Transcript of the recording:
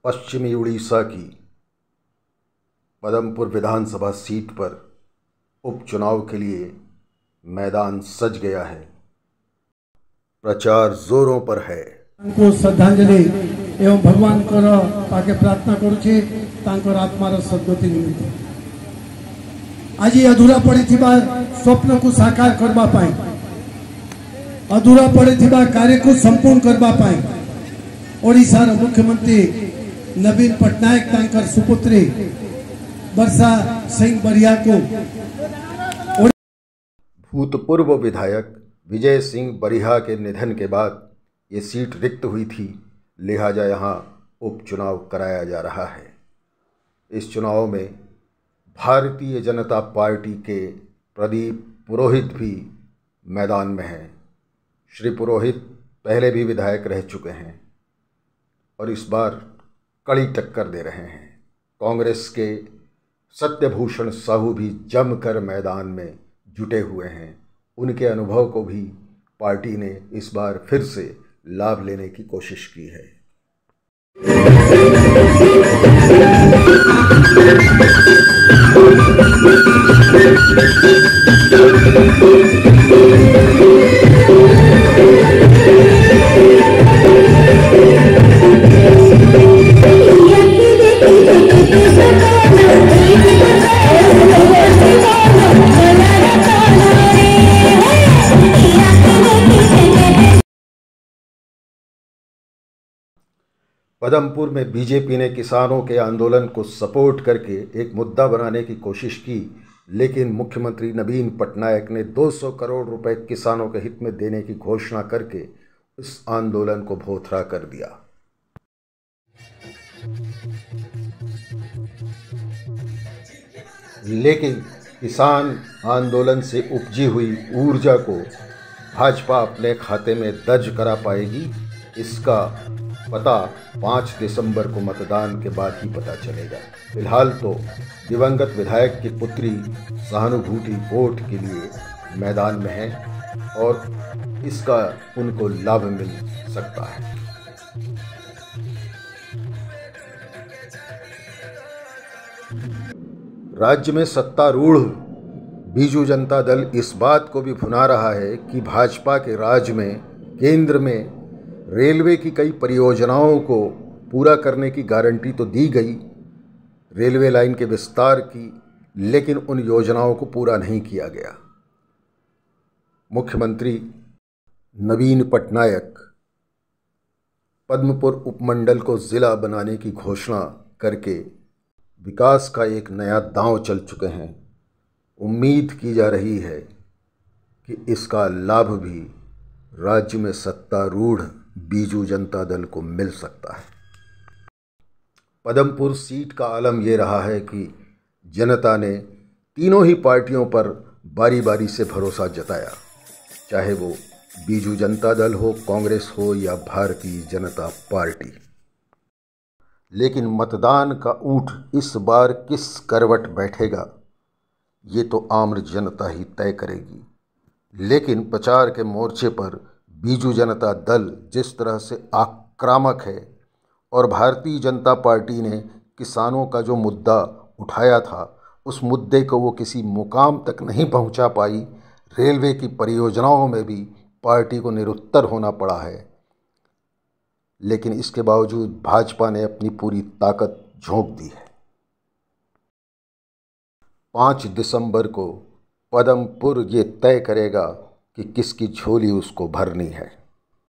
पश्चिमी उड़ीसा की पदमपुर विधानसभा सीट पर उपचुनाव के लिए मैदान सज गया है। प्रचार जोरों पर है। को श्रद्धांजलि एवं भगवान पाके प्रार्थना करुचे तांकर आत्मार सद्गति निमित्त आज अधूरा पड़ी स्वप्न को साकार करबा पाई, अधूरा पड़ी कार्य को संपूर्ण करबा पाई ओडिशार मुख्यमंत्री नवीन पटनायक तांकर सुपुत्री वर्षा सिंह बरिया को भूतपूर्व विधायक विजय सिंह बरिहा के निधन के बाद ये सीट रिक्त हुई थी, लिहाजा यहाँ उपचुनाव कराया जा रहा है। इस चुनाव में भारतीय जनता पार्टी के प्रदीप पुरोहित भी मैदान में हैं। श्री पुरोहित पहले भी विधायक रह चुके हैं और इस बार कड़ी टक्कर दे रहे हैं। कांग्रेस के सत्यभूषण साहू भी जमकर मैदान में जुटे हुए हैं। उनके अनुभव को भी पार्टी ने इस बार फिर से लाभ लेने की कोशिश की है। पदमपुर में बीजेपी ने किसानों के आंदोलन को सपोर्ट करके एक मुद्दा बनाने की कोशिश की, लेकिन मुख्यमंत्री नवीन पटनायक ने 200 करोड़ रुपए किसानों के हित में देने की घोषणा करके इस आंदोलन को भोथरा कर दिया। लेकिन किसान आंदोलन से उपजी हुई ऊर्जा को भाजपा अपने खाते में दर्ज करा पाएगी, इसका पता 5 दिसंबर को मतदान के बाद ही पता चलेगा। फिलहाल तो दिवंगत विधायक की पुत्री सहानुभूति वोट के लिए मैदान में है और इसका उनको लाभ मिल सकता है। राज्य में सत्तारूढ़ बीजू जनता दल इस बात को भी भुना रहा है कि भाजपा के राज में केंद्र में रेलवे की कई परियोजनाओं को पूरा करने की गारंटी तो दी गई, रेलवे लाइन के विस्तार की, लेकिन उन योजनाओं को पूरा नहीं किया गया। मुख्यमंत्री नवीन पटनायक पद्मपुर उपमंडल को ज़िला बनाने की घोषणा करके विकास का एक नया दांव चल चुके हैं। उम्मीद की जा रही है कि इसका लाभ भी राज्य में सत्तारूढ़ बीजू जनता दल को मिल सकता है। पदमपुर सीट का आलम ये रहा है कि जनता ने तीनों ही पार्टियों पर बारी बारी से भरोसा जताया, चाहे वो बीजू जनता दल हो, कांग्रेस हो या भारतीय जनता पार्टी। लेकिन मतदान का ऊंट इस बार किस करवट बैठेगा ये तो आम जनता ही तय करेगी। लेकिन प्रचार के मोर्चे पर बीजू जनता दल जिस तरह से आक्रामक है और भारतीय जनता पार्टी ने किसानों का जो मुद्दा उठाया था उस मुद्दे को वो किसी मुकाम तक नहीं पहुंचा पाई। रेलवे की परियोजनाओं में भी पार्टी को निरुत्तर होना पड़ा है, लेकिन इसके बावजूद भाजपा ने अपनी पूरी ताकत झोंक दी है। 5 दिसंबर को पदमपुर ये तय करेगा कि किसकी झोली उसको भरनी है।